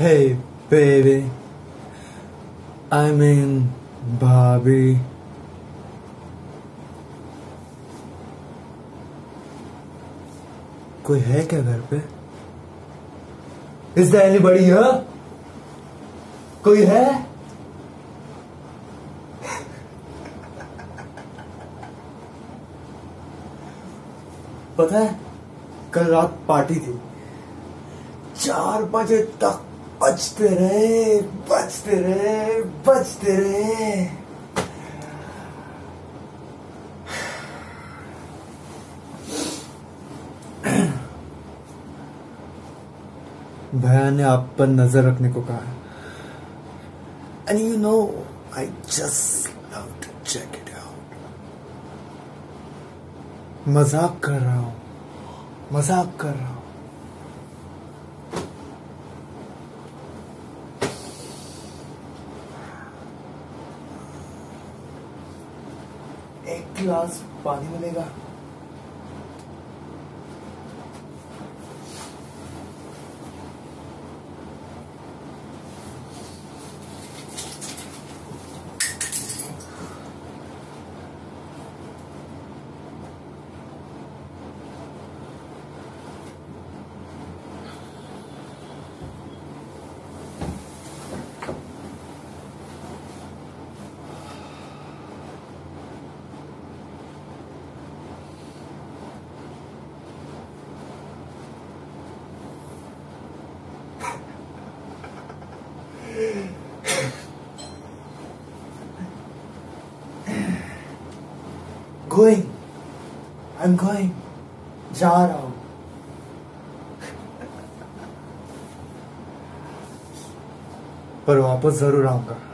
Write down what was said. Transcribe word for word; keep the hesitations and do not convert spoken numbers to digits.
Hey baby, I mean भाभी। कोई है क्या घर पे? Is there anybody here? कोई है? पता है कल रात पार्टी थी, चार बजे तक बजते रहे बजते रहे बजते रहे। भैया ने आप पर नजर रखने को कहा है। And you know, I just love to check it out. मजाक कर रहा हूँ, मजाक कर रहा हूँ। एक गिलास पानी मिलेगा? Going, I'm going, जा रहा हूं। पर वापस जरूर आऊंगा।